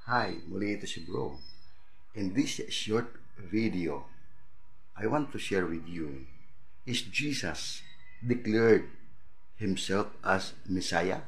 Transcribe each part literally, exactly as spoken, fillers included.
Hi, muli ito si Bro. In this short video, I want to share with you, is Jesus declared himself as Messiah?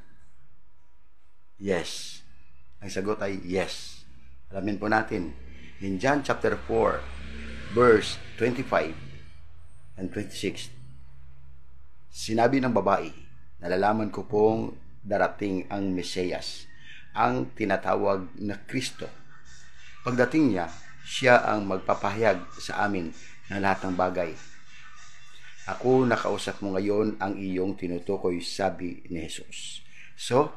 Yes. Ang sagot ay yes. Alamin po natin. In John chapter four, verse twenty-five and twenty-six, sinabi ng babae, nalalaman ko pong darating ang Mesiyas, ang tinatawag na Kristo. Pagdating niya, siya ang magpapahayag sa amin ng lahat ng bagay. Ako nakausap mo ngayon ang iyong tinutukoy, sabi ni Jesus. So,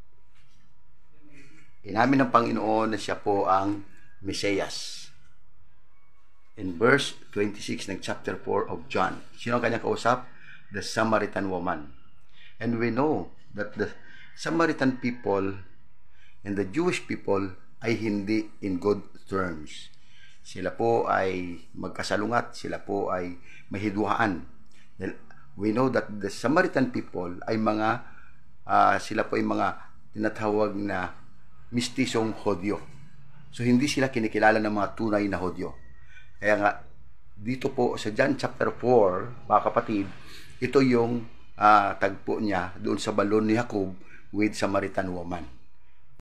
inamin ng Panginoon na siya po ang Mesiyas. In verse twenty-six ng chapter four of John, sino ang kanyang kausap? The Samaritan woman. And we know that the Samaritan people and the Jewish people ay hindi in good terms. Sila po ay magkasalungat, sila po ay mahidwaan. We know that the Samaritan people ay mga, uh, sila po ay mga tinatawag na mistisong Hodyo. So hindi sila kinikilala ng mga tunay na Hodyo. Kaya nga, dito po sa John chapter four, mga kapatid, ito yung uh, tagpo niya doon sa balon ni Jacob with Samaritan woman.